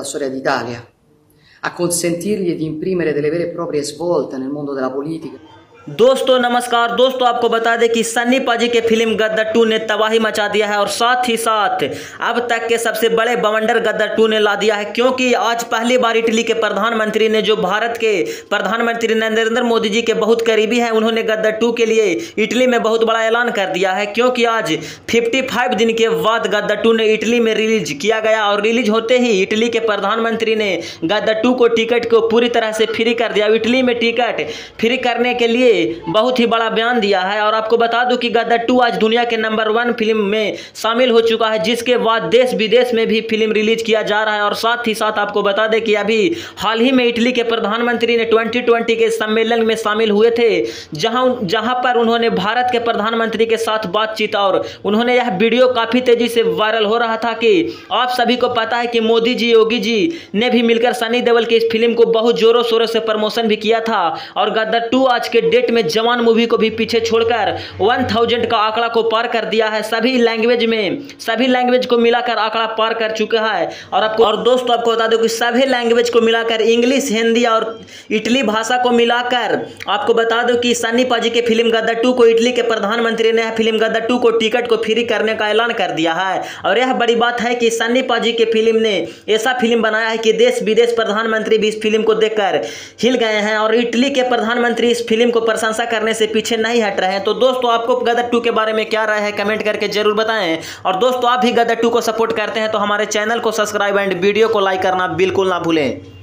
storia d'Italia, a consentirgli di imprimere delle vere e proprie svolte nel mondo della politica। दोस्तों नमस्कार। दोस्तों आपको बता दें कि सन्नी पाजी के फिल्म गदर 2 ने तबाही मचा दिया है और साथ ही साथ अब तक के सबसे बड़े बवंडर गदर 2 ने ला दिया है, क्योंकि आज पहली बार इटली के प्रधानमंत्री ने, जो भारत के प्रधानमंत्री नरेंद्र मोदी जी के बहुत करीबी हैं, उन्होंने गदर 2 के लिए इटली में बहुत बड़ा ऐलान कर दिया है। क्योंकि आज 55 दिन के बाद गदर 2 ने इटली में रिलीज किया गया और रिलीज होते ही इटली के प्रधानमंत्री ने गदर 2 को टिकट को पूरी तरह से फ्री कर दिया। इटली में टिकट फ्री करने के लिए बहुत ही बड़ा बयान दिया है। और आपको बता दूं कि गदर 2 आज दुनिया के नंबर 1 फिल्म में शामिल हो चुका है, जिसके बाद देश विदेश में भी फिल्म रिलीज किया जा रहा है। और साथ ही साथ आपको बता दें कि अभी हाल ही में इटली के प्रधानमंत्री ने 2020 के सम्मेलन में शामिल हुए थे, जहां पर उन्होंने भारत के प्रधानमंत्री के साथ बातचीत, और उन्होंने यह वीडियो काफी तेजी से वायरल हो रहा था कि आप सभी को पता है कि मोदी जी, योगी जी ने भी मिलकर सनी देओल की इस फिल्म को बहुत जोरों शोरों से प्रमोशन भी किया था। और गदर 2 आज के डेट में जवान मूवी को भी पीछे छोड़कर 1000 का आंकड़ा को पार कर दिया है। सभी लैंग्वेज को मिलाकर आंकड़ा पार कर चुका है। और दोस्तों आपको बता दो कि सभी लैंग्वेज को मिलाकर, इंग्लिश, हिंदी और इटली भाषा को मिलाकर, आपको बता दो कि सन्नी पाजी के फिल्म गदर 2 को इटली के प्रधानमंत्री ने फिल्म गदर 2 को टिकट को फ्री करने का ऐलान कर दिया है। और यह बड़ी बात है कि सन्नी पाजी के फिल्म ने ऐसा फिल्म बनाया है कि देश विदेश प्रधानमंत्री भी इस फिल्म को देखकर हिल गए हैं, और इटली के प्रधानमंत्री इस फिल्म को प्रशंसा करने से पीछे नहीं हट रहे हैं। तो दोस्तों आपको गदर 2 के बारे में क्या राय है, कमेंट करके जरूर बताएं। और दोस्तों आप भी गदर 2 को सपोर्ट करते हैं तो हमारे चैनल को सब्सक्राइब एंड वीडियो को लाइक करना बिल्कुल ना भूलें।